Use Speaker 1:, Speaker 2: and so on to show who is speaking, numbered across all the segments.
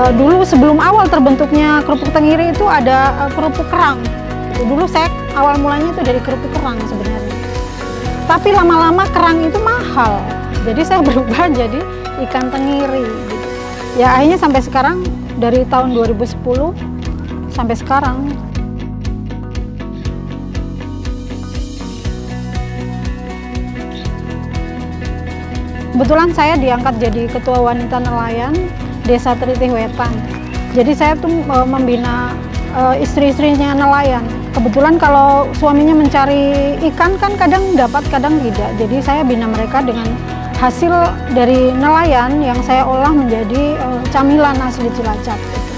Speaker 1: Dulu sebelum awal terbentuknya kerupuk Tenggiri itu ada kerupuk kerang. Dulu saya awal mulanya itu dari kerupuk kerang sebenarnya. Tapi lama-lama kerang itu mahal. Jadi saya berubah jadi ikan tenggiri. Ya akhirnya sampai sekarang, dari tahun 2010 sampai sekarang. Kebetulan saya diangkat jadi Ketua Wanita Nelayan Desa Tritih Wetan. Jadi saya tuh membina istri-istrinya nelayan. Kebetulan kalau suaminya mencari ikan kan kadang dapat, kadang tidak. Jadi saya bina mereka dengan hasil dari nelayan yang saya olah menjadi camilan asli Cilacap.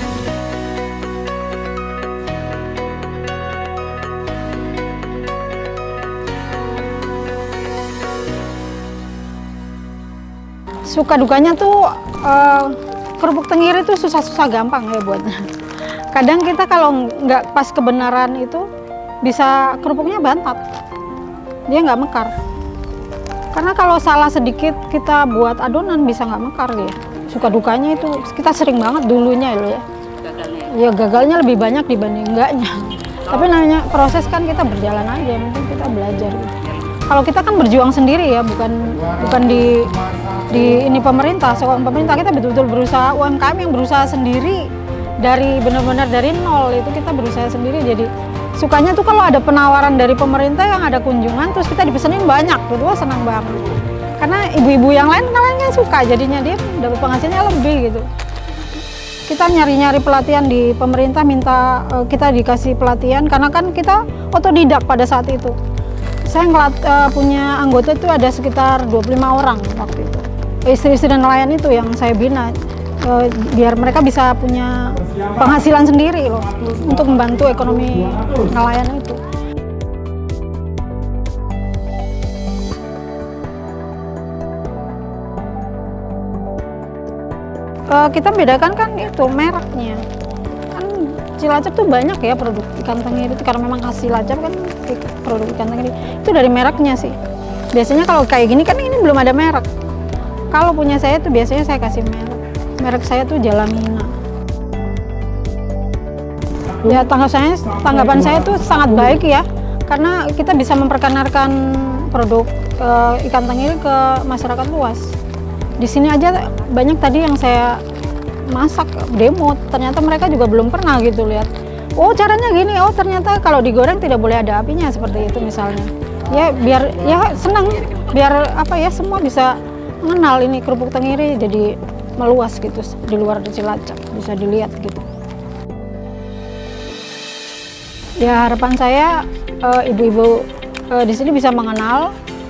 Speaker 1: Suka dukanya tuh kerupuk tenggiri itu susah-susah gampang ya buatnya. Kadang kita kalau nggak pas kebenaran itu bisa kerupuknya bantat, dia nggak mekar. Karena kalau salah sedikit kita buat adonan bisa nggak mekar dia. Suka dukanya itu kita sering banget dulunya loh ya. Ya gagalnya lebih banyak dibanding enggaknya. Tapi namanya proses kan kita berjalan aja, mungkin kita belajar. Gitu. Kalau kita kan berjuang sendiri ya, bukan di ini pemerintah, seorang pemerintah. Kita betul-betul berusaha, UMKM yang berusaha sendiri dari benar-benar dari nol, itu kita berusaha sendiri. Jadi sukanya tuh kalau ada penawaran dari pemerintah yang ada kunjungan terus kita dipesenin banyak, gitu senang banget. Karena ibu-ibu yang lain suka, jadinya dia dapat penghasilannya lebih gitu. Kita nyari-nyari pelatihan di pemerintah, minta kita dikasih pelatihan karena kan kita otodidak pada saat itu. Saya punya anggota itu ada sekitar 25 orang waktu itu. Istri-istri dan nelayan itu yang saya bina, biar mereka bisa punya penghasilan sendiri loh, untuk membantu ekonomi nelayan itu. Kita bedakan kan itu mereknya. Kan Cilacap tuh banyak ya produk ikan tenggiri itu, karena memang khas Cilacap kan produk ikan tenggiri. Itu dari mereknya sih. Biasanya kalau kayak gini kan ini belum ada merek. Kalau punya saya tuh biasanya saya kasih merek. Merek saya tuh Jalamina. Ya tanggapan saya tuh sangat baik ya, karena kita bisa memperkenalkan produk ikan tenggiri ke masyarakat luas. Di sini aja banyak tadi yang saya masak demo, ternyata mereka juga belum pernah gitu lihat. Oh caranya gini, oh ternyata kalau digoreng tidak boleh ada apinya seperti itu misalnya. Ya biar ya senang, biar apa ya semua bisa mengenal ini kerupuk tenggiri, jadi meluas gitu di luar Cilacap, bisa dilihat gitu. Ya harapan saya ibu-ibu di sini bisa mengenal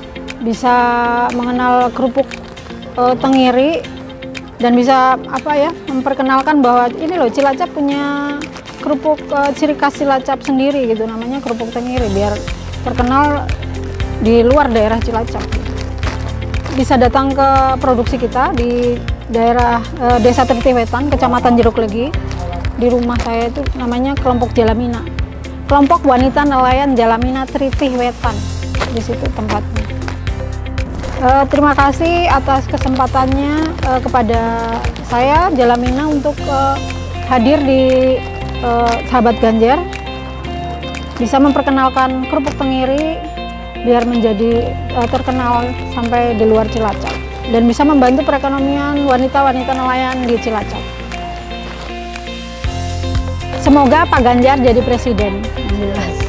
Speaker 1: kerupuk tenggiri dan bisa apa ya memperkenalkan bahwa ini loh Cilacap punya kerupuk ciri khas Cilacap sendiri gitu, namanya kerupuk tenggiri, biar terkenal di luar daerah Cilacap. Bisa datang ke produksi kita di daerah Desa Tritih Wetan, Kecamatan Jeruk Legi. Di rumah saya itu namanya kelompok Jalamina, kelompok wanita nelayan Jalamina Tritih Wetan. Di situ tempatnya. Terima kasih atas kesempatannya kepada saya Jalamina untuk hadir di Sahabat Ganjar, bisa memperkenalkan kerupuk tenggiri biar menjadi terkenal sampai di luar Cilacap dan bisa membantu perekonomian wanita-wanita nelayan di Cilacap. Semoga Pak Ganjar jadi presiden yang jelas.